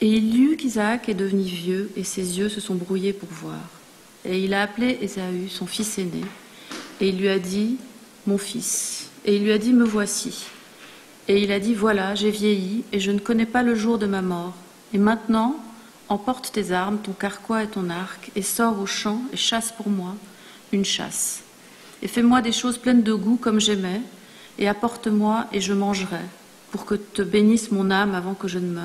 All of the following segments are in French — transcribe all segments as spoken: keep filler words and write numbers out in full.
Et il lut qu'Isaac est devenu vieux, et ses yeux se sont brouillés pour voir. Et il a appelé Ésaü, son fils aîné, et il lui a dit, « Mon fils ». Et il lui a dit, « Me voici ». Et il a dit, « Voilà, j'ai vieilli, et je ne connais pas le jour de ma mort. Et maintenant, emporte tes armes, ton carquois et ton arc, et sors au champ, et chasse pour moi une chasse. Et fais-moi des choses pleines de goût comme j'aimais, et apporte-moi, et je mangerai, pour que te bénisse mon âme avant que je ne meure. »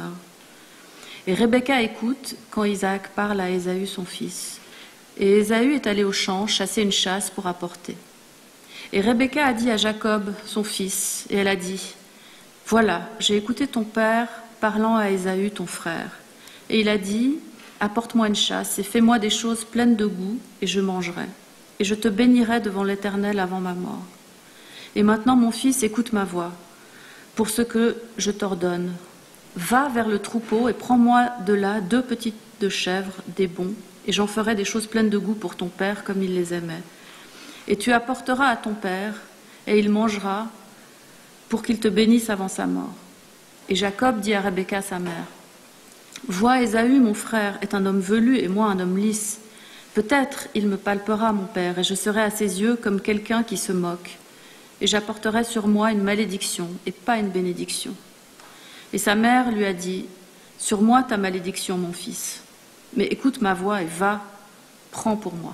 Et Rebecca écoute quand Isaac parle à Ésaü son fils. Et Ésaü est allé au champ chasser une chasse pour apporter. Et Rebecca a dit à Jacob, son fils, et elle a dit, « Voilà, j'ai écouté ton père parlant à Ésaü, ton frère. Et il a dit, apporte-moi une chasse et fais-moi des choses pleines de goût, et je mangerai. Et je te bénirai devant l'Éternel avant ma mort. Et maintenant, mon fils, écoute ma voix, pour ce que je t'ordonne. Va vers le troupeau et prends-moi de là deux petites de chèvres, des bons, et j'en ferai des choses pleines de goût pour ton père, comme il les aimait. Et tu apporteras à ton père, et il mangera, pour qu'il te bénisse avant sa mort. » Et Jacob dit à Rebecca, sa mère, « Vois, Ésaü, mon frère, est un homme velu, et moi un homme lisse. Peut-être il me palpera, mon père, et je serai à ses yeux comme quelqu'un qui se moque. Et j'apporterai sur moi une malédiction, et pas une bénédiction. » Et sa mère lui a dit, « Sur moi ta malédiction, mon fils, mais écoute ma voix et va, prends pour moi. »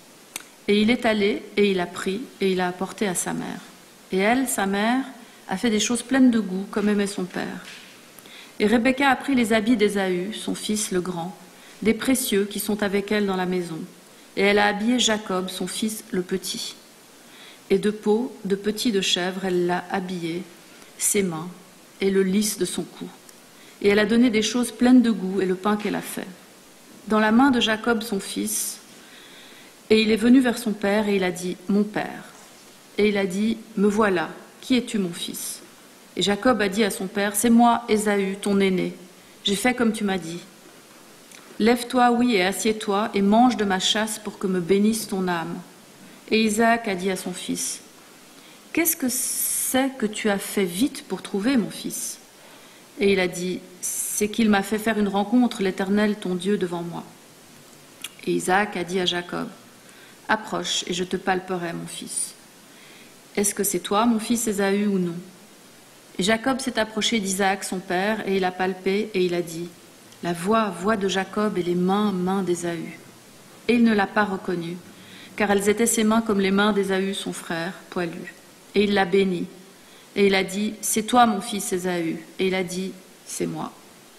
Et il est allé, et il a pris, et il a apporté à sa mère. Et elle, sa mère, a fait des choses pleines de goût, comme aimait son père. Et Rebecca a pris les habits d'Ésaü, son fils le grand, des précieux qui sont avec elle dans la maison, et elle a habillé Jacob, son fils le petit. Et de peau de petit de chèvre, elle l'a habillé, ses mains, et le lys de son cou. Et elle a donné des choses pleines de goût et le pain qu'elle a fait. Dans la main de Jacob, son fils, et il est venu vers son père, et il a dit, « Mon père. » Et il a dit, « Me voilà. Qui es-tu, mon fils ?» Et Jacob a dit à son père, « C'est moi, Ésaü, ton aîné. J'ai fait comme tu m'as dit. Lève-toi, oui, et assieds-toi, et mange de ma chasse pour que me bénisse ton âme. » Et Isaac a dit à son fils, « Qu'est-ce que c'est que tu as fait vite pour trouver, mon fils ?» Et il a dit, « C'est qu'il m'a fait faire une rencontre, l'Éternel, ton Dieu, devant moi. » Et Isaac a dit à Jacob, « Approche, et je te palperai, mon fils. Est-ce que c'est toi, mon fils Ésaü, ou non ?» Et Jacob s'est approché d'Isaac, son père, et il a palpé, et il a dit, « La voix, voix de Jacob, et les mains, mains d'Ésaü. » Et il ne l'a pas reconnu, car elles étaient ses mains comme les mains d'Ésaü, son frère, poilu. Et il l'a béni. Et il a dit, « C'est toi, mon fils Ésaü. » Et il a dit, « C'est moi. »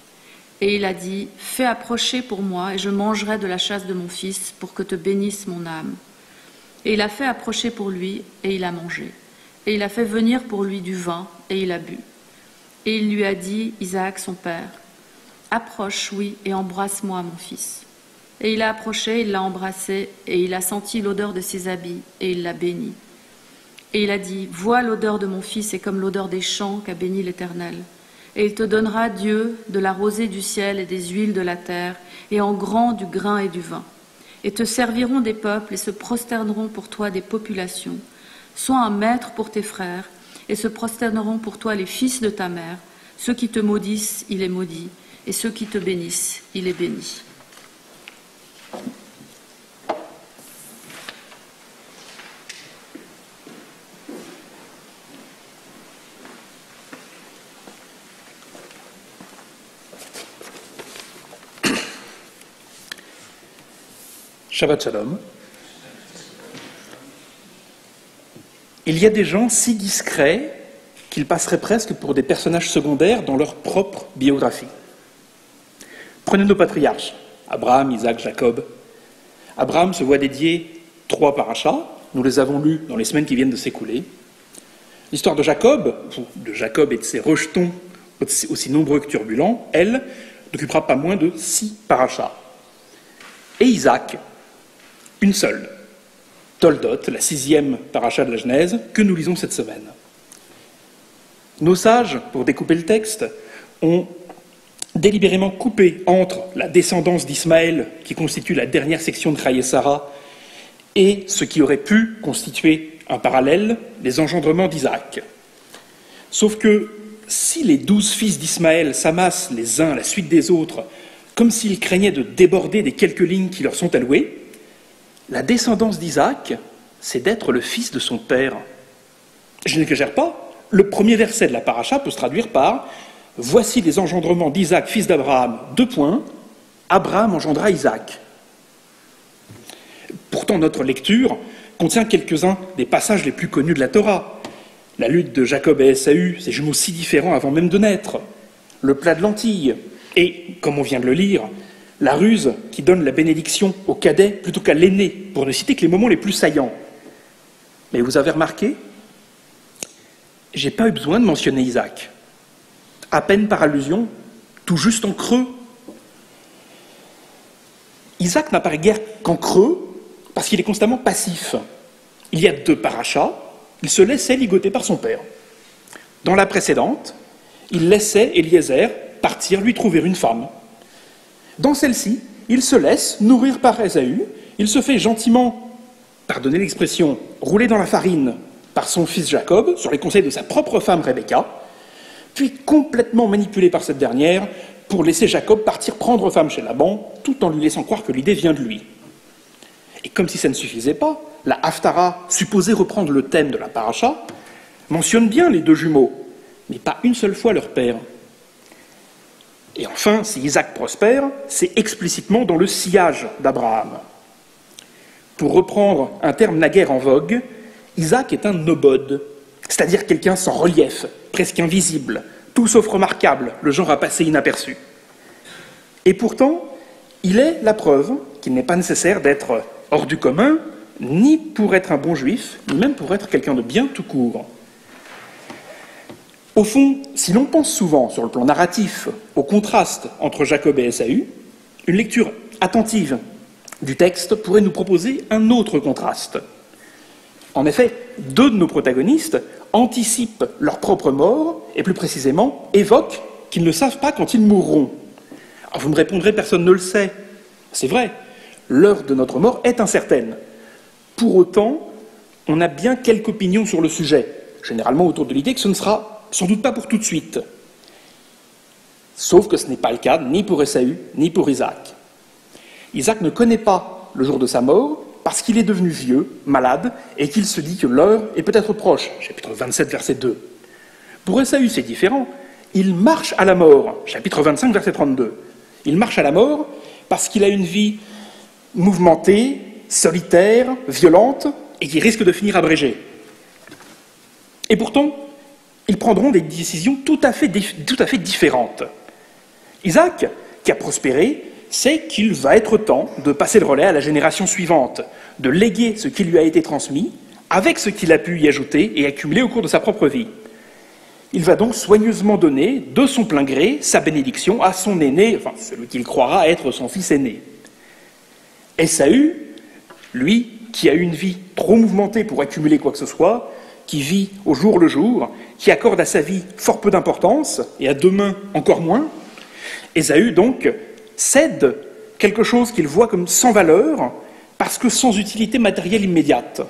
Et il a dit, « Fais approcher pour moi, et je mangerai de la chasse de mon fils, pour que te bénisse mon âme. » Et il a fait approcher pour lui, et il a mangé. Et il a fait venir pour lui du vin, et il a bu. Et il lui a dit, Isaac, son père, « Approche, oui, et embrasse-moi, mon fils. » Et il a approché, il l'a embrassé, et il a senti l'odeur de ses habits, et il l'a béni. Et il a dit, « Vois, l'odeur de mon fils est comme l'odeur des champs qu'a béni l'Éternel. Et il te donnera, Dieu, de la rosée du ciel et des huiles de la terre, et en grand du grain et du vin. Et te serviront des peuples, et se prosterneront pour toi des populations. Sois un maître pour tes frères, et se prosterneront pour toi les fils de ta mère. Ceux qui te maudissent, il est maudit, et ceux qui te bénissent, il est béni. » Shabbat Shalom. Il y a des gens si discrets qu'ils passeraient presque pour des personnages secondaires dans leur propre biographie. Prenez nos patriarches, Abraham, Isaac, Jacob. Abraham se voit dédier trois parachas, nous les avons lus dans les semaines qui viennent de s'écouler. L'histoire de Jacob, de Jacob et de ses rejetons aussi nombreux que turbulents, elle, n'occupera pas moins de six parachas. Et Isaac, une seule, Toldot, la sixième paracha de la Genèse, que nous lisons cette semaine. Nos sages, pour découper le texte, ont délibérément coupé entre la descendance d'Ismaël, qui constitue la dernière section de Chayei Sarah, et ce qui aurait pu constituer un parallèle, les engendrements d'Isaac. Sauf que si les douze fils d'Ismaël s'amassent les uns à la suite des autres, comme s'ils craignaient de déborder des quelques lignes qui leur sont allouées, la descendance d'Isaac, c'est d'être le fils de son père. Je n'exagère pas, le premier verset de la paracha peut se traduire par « Voici les engendrements d'Isaac, fils d'Abraham, deux points, Abraham engendra Isaac ». Pourtant, notre lecture contient quelques-uns des passages les plus connus de la Torah. La lutte de Jacob et Ésaü, ces jumeaux si différents avant même de naître, le plat de lentilles, et, comme on vient de le lire, la ruse qui donne la bénédiction au cadet plutôt qu'à l'aîné, pour ne citer que les moments les plus saillants. Mais vous avez remarqué, j'ai pas eu besoin de mentionner Isaac. À peine par allusion, tout juste en creux. Isaac n'apparaît guère qu'en creux, parce qu'il est constamment passif. Il y a deux parachas, il se laissait ligoter par son père. Dans la précédente, il laissait Eliezer partir lui trouver une femme. Dans celle-ci, il se laisse nourrir par Ésaü, il se fait gentiment, pardonnez l'expression, rouler dans la farine par son fils Jacob, sur les conseils de sa propre femme Rebecca, puis complètement manipulé par cette dernière pour laisser Jacob partir prendre femme chez Laban, tout en lui laissant croire que l'idée vient de lui. Et comme si ça ne suffisait pas, la Haftara, supposée reprendre le thème de la paracha, mentionne bien les deux jumeaux, mais pas une seule fois leur père. Et enfin, si Isaac prospère, c'est explicitement dans le sillage d'Abraham. Pour reprendre un terme naguère en vogue, Isaac est un nobode, c'est-à-dire quelqu'un sans relief, presque invisible, tout sauf remarquable, le genre à passer inaperçu. Et pourtant, il est la preuve qu'il n'est pas nécessaire d'être hors du commun, ni pour être un bon juif, ni même pour être quelqu'un de bien tout court. Au fond, si l'on pense souvent, sur le plan narratif, au contraste entre Jacob et Ésaü, une lecture attentive du texte pourrait nous proposer un autre contraste. En effet, deux de nos protagonistes anticipent leur propre mort, et plus précisément, évoquent qu'ils ne savent pas quand ils mourront. Alors vous me répondrez, personne ne le sait. C'est vrai, l'heure de notre mort est incertaine. Pour autant, on a bien quelques opinions sur le sujet, généralement autour de l'idée que ce ne sera sans doute pas pour tout de suite. Sauf que ce n'est pas le cas ni pour Ésaü, ni pour Isaac. Isaac ne connaît pas le jour de sa mort parce qu'il est devenu vieux, malade, et qu'il se dit que l'heure est peut-être proche. Chapitre vingt-sept, verset deux. Pour Ésaü, c'est différent. Il marche à la mort. Chapitre vingt-cinq, verset trente-deux. Il marche à la mort parce qu'il a une vie mouvementée, solitaire, violente, et qui risque de finir abrégée. Et pourtant, ils prendront des décisions tout à fait, tout à fait différentes. Isaac, qui a prospéré, sait qu'il va être temps de passer le relais à la génération suivante, de léguer ce qui lui a été transmis, avec ce qu'il a pu y ajouter et accumuler au cours de sa propre vie. Il va donc soigneusement donner, de son plein gré, sa bénédiction à son aîné, enfin celui qu'il croira être son fils aîné. Ésaü, lui, qui a eu une vie trop mouvementée pour accumuler quoi que ce soit, qui vit au jour le jour, qui accorde à sa vie fort peu d'importance, et à demain encore moins, Ésaü, donc, cède quelque chose qu'il voit comme sans valeur, parce que sans utilité matérielle immédiate.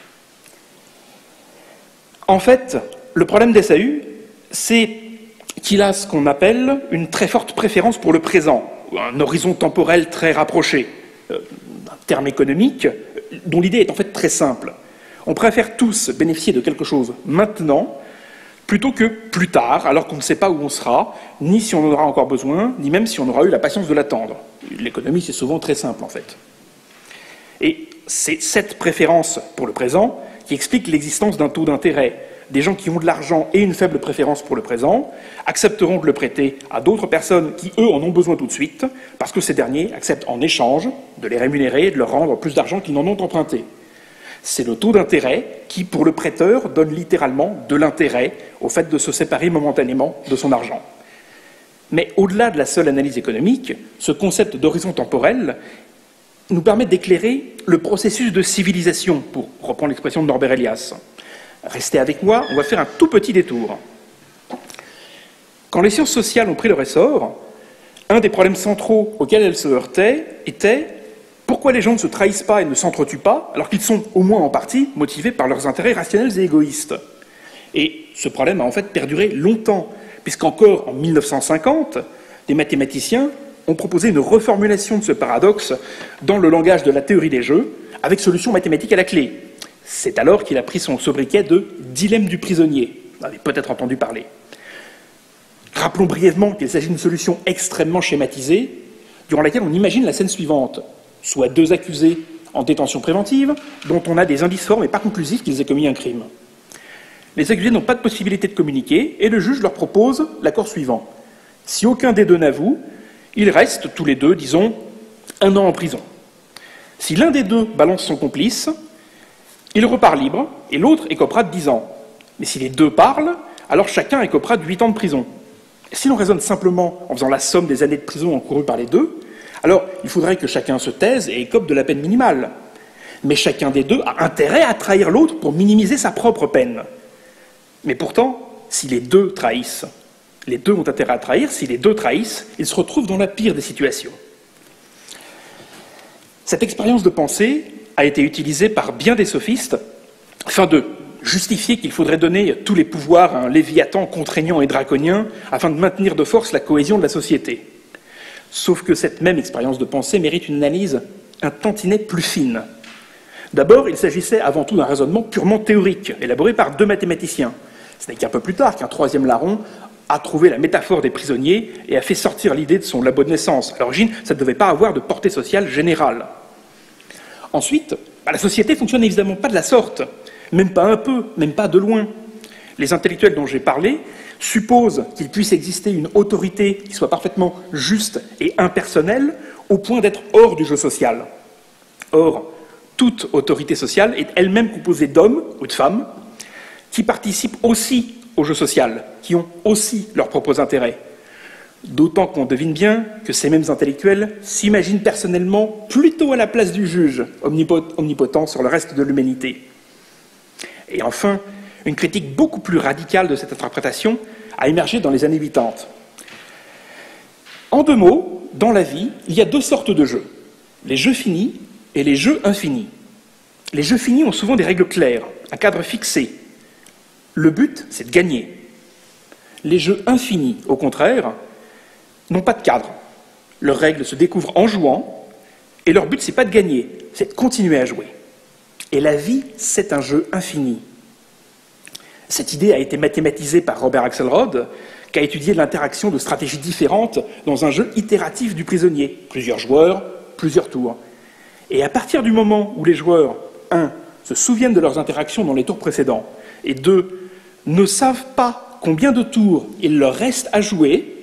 En fait, le problème d'Ésaü, c'est qu'il a ce qu'on appelle une très forte préférence pour le présent, un horizon temporel très rapproché, un terme économique dont l'idée est en fait très simple. On préfère tous bénéficier de quelque chose maintenant, plutôt que plus tard, alors qu'on ne sait pas où on sera, ni si on en aura encore besoin, ni même si on aura eu la patience de l'attendre. L'économie, c'est souvent très simple, en fait. Et c'est cette préférence pour le présent qui explique l'existence d'un taux d'intérêt. Des gens qui ont de l'argent et une faible préférence pour le présent accepteront de le prêter à d'autres personnes qui, eux, en ont besoin tout de suite, parce que ces derniers acceptent en échange de les rémunérer et de leur rendre plus d'argent qu'ils n'en ont emprunté. C'est le taux d'intérêt qui, pour le prêteur, donne littéralement de l'intérêt au fait de se séparer momentanément de son argent. Mais au-delà de la seule analyse économique, ce concept d'horizon temporel nous permet d'éclairer le processus de civilisation, pour reprendre l'expression de Norbert Elias. Restez avec moi, on va faire un tout petit détour. Quand les sciences sociales ont pris leur essor, un des problèmes centraux auxquels elles se heurtaient était pourquoi les gens ne se trahissent pas et ne s'entretuent pas, alors qu'ils sont au moins en partie motivés par leurs intérêts rationnels et égoïstes. Et ce problème a en fait perduré longtemps, puisqu'encore en mille neuf cent cinquante, des mathématiciens ont proposé une reformulation de ce paradoxe dans le langage de la théorie des jeux, avec solution mathématique à la clé. C'est alors qu'il a pris son sobriquet de « dilemme du prisonnier ». Vous en avez peut-être entendu parler. Rappelons brièvement qu'il s'agit d'une solution extrêmement schématisée, durant laquelle on imagine la scène suivante, soit deux accusés en détention préventive, dont on a des indices forts mais pas conclusifs qu'ils aient commis un crime. Les accusés n'ont pas de possibilité de communiquer et le juge leur propose l'accord suivant. Si aucun des deux n'avoue, ils restent tous les deux, disons, un an en prison. Si l'un des deux balance son complice, il repart libre et l'autre écopera de dix ans. Mais si les deux parlent, alors chacun écopera de huit ans de prison. Et si l'on raisonne simplement en faisant la somme des années de prison encourues par les deux, alors il faudrait que chacun se taise et écope de la peine minimale. Mais chacun des deux a intérêt à trahir l'autre pour minimiser sa propre peine. Mais pourtant, si les deux trahissent, les deux ont intérêt à trahir, si les deux trahissent, ils se retrouvent dans la pire des situations. Cette expérience de pensée a été utilisée par bien des sophistes afin de justifier qu'il faudrait donner tous les pouvoirs à un léviathan contraignant et draconien afin de maintenir de force la cohésion de la société. Sauf que cette même expérience de pensée mérite une analyse un tantinet plus fine. D'abord, il s'agissait avant tout d'un raisonnement purement théorique, élaboré par deux mathématiciens. Ce n'est qu'un peu plus tard qu'un troisième larron a trouvé la métaphore des prisonniers et a fait sortir l'idée de son labo de naissance. À l'origine, ça ne devait pas avoir de portée sociale générale. Ensuite, bah, la société fonctionne évidemment pas de la sorte, même pas un peu, même pas de loin. Les intellectuels dont j'ai parlé supposent qu'il puisse exister une autorité qui soit parfaitement juste et impersonnelle au point d'être hors du jeu social. Or, toute autorité sociale est elle-même composée d'hommes ou de femmes qui participent aussi au jeu social, qui ont aussi leurs propres intérêts. D'autant qu'on devine bien que ces mêmes intellectuels s'imaginent personnellement plutôt à la place du juge, omnipotent sur le reste de l'humanité. Et enfin, une critique beaucoup plus radicale de cette interprétation a émergé dans les années quatre-vingt-dix. En deux mots, dans la vie, il y a deux sortes de jeux, les jeux finis et les jeux infinis. Les jeux finis ont souvent des règles claires, un cadre fixé. Le but, c'est de gagner. Les jeux infinis, au contraire, n'ont pas de cadre. Leurs règles se découvrent en jouant, et leur but, c'est pas de gagner, c'est de continuer à jouer. Et la vie, c'est un jeu infini. Cette idée a été mathématisée par Robert Axelrod, qui a étudié l'interaction de stratégies différentes dans un jeu itératif du prisonnier. Plusieurs joueurs, plusieurs tours. Et à partir du moment où les joueurs, un, se souviennent de leurs interactions dans les tours précédents, et deux, ne savent pas combien de tours il leur reste à jouer,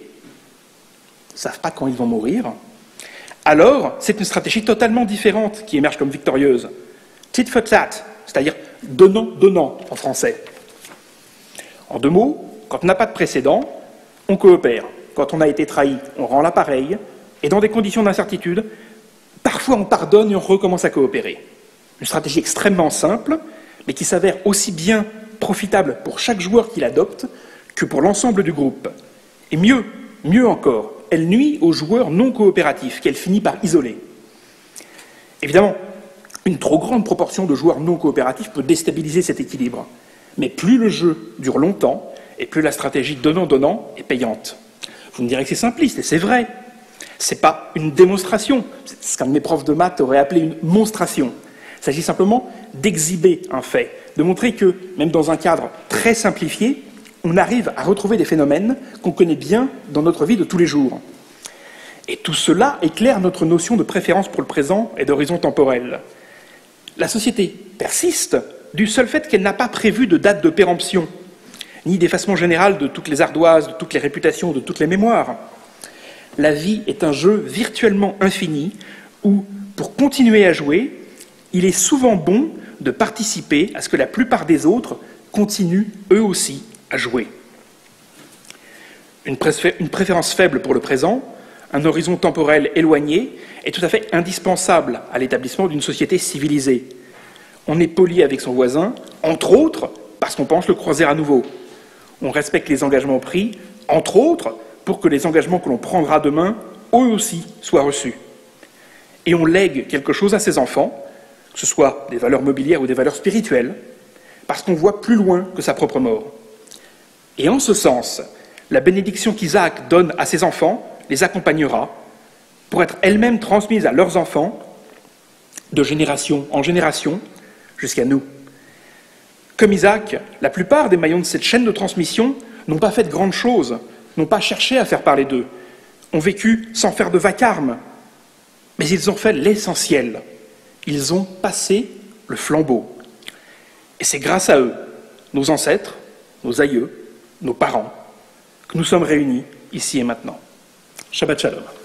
ne savent pas quand ils vont mourir, alors c'est une stratégie totalement différente qui émerge comme victorieuse. Tit for tat, c'est-à-dire donnant-donnant en français. En deux mots, quand on n'a pas de précédent, on coopère. Quand on a été trahi, on rend l'appareil, et dans des conditions d'incertitude, parfois on pardonne et on recommence à coopérer. Une stratégie extrêmement simple, mais qui s'avère aussi bien profitable pour chaque joueur qui l'adopte que pour l'ensemble du groupe. Et mieux, mieux encore, elle nuit aux joueurs non coopératifs, qu'elle finit par isoler. Évidemment, une trop grande proportion de joueurs non coopératifs peut déstabiliser cet équilibre. Mais plus le jeu dure longtemps, et plus la stratégie donnant-donnant est payante. Vous me direz que c'est simpliste, et c'est vrai. C'est pas une démonstration, c'est ce qu'un de mes profs de maths aurait appelé une monstration. Il s'agit simplement d'exhiber un fait, de montrer que, même dans un cadre très simplifié, on arrive à retrouver des phénomènes qu'on connaît bien dans notre vie de tous les jours. Et tout cela éclaire notre notion de préférence pour le présent et d'horizon temporel. La société persiste du seul fait qu'elle n'a pas prévu de date de péremption, ni d'effacement général de toutes les ardoises, de toutes les réputations, de toutes les mémoires. La vie est un jeu virtuellement infini où, pour continuer à jouer, il est souvent bon de participer à ce que la plupart des autres continuent eux aussi à jouer. Une, préfé- une préférence faible pour le présent, un horizon temporel éloigné, est tout à fait indispensable à l'établissement d'une société civilisée. On est poli avec son voisin, entre autres parce qu'on pense le croiser à nouveau. On respecte les engagements pris, entre autres pour que les engagements que l'on prendra demain, eux aussi, soient reçus. Et on lègue quelque chose à ses enfants, que ce soit des valeurs mobilières ou des valeurs spirituelles, parce qu'on voit plus loin que sa propre mort. Et en ce sens, La bénédiction qu'Isaac donne à ses enfants les accompagnera pour être elle-même transmise à leurs enfants de génération en génération jusqu'à nous. Comme Isaac, la plupart des maillons de cette chaîne de transmission n'ont pas fait de grandes choses, n'ont pas cherché à faire parler d'eux, ont vécu sans faire de vacarme, mais ils ont fait l'essentiel. Ils ont passé le flambeau. Et c'est grâce à eux, nos ancêtres, nos aïeux, nos parents, que nous sommes réunis ici et maintenant. Shabbat Shalom.